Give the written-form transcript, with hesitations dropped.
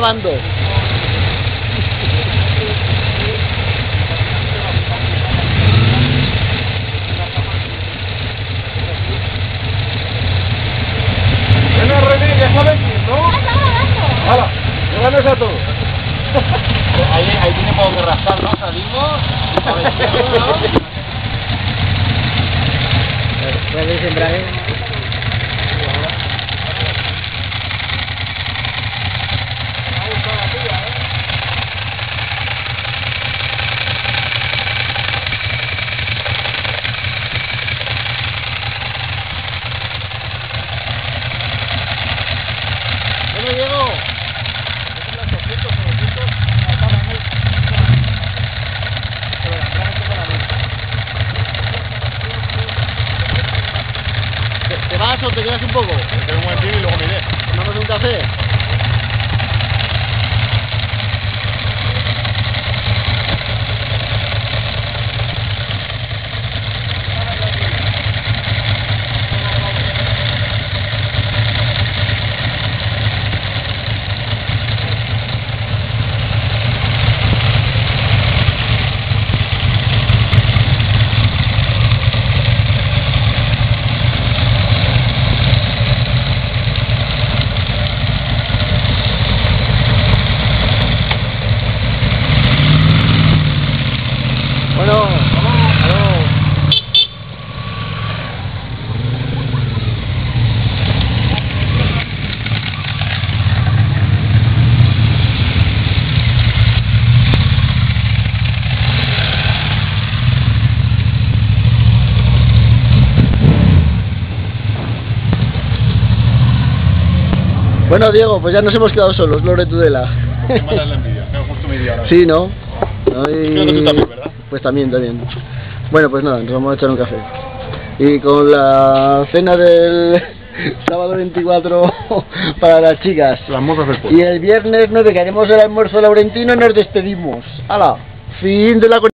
grabando. Bueno, René, ya sabes, ¿no? ¡Hala! ¡Llévanos a todos! Ahí tiene poco que rascar, ¿no? Salimos, a ver, ¿no? ¿Puedes embrague? Bueno, Diego. ¿Te vas o te quedas un poco? Tengo un buen tiro y luego me iré. ¿Tomamos un café? Bueno, vamos. Bueno, Diego, pues ya nos hemos quedado solos, Lore Tudela. Me matas la envidia, tengo justo mi día ahora. Sí, ¿no? Creo que tú también, ¿verdad? Pues también. Bueno, pues nada, nos vamos a echar un café. Y con la cena del sábado 24 para las chicas. Las mozas del Y pueblo. el viernes 9 que haremos el almuerzo laurentino, nos despedimos. ¡Hala! Fin de la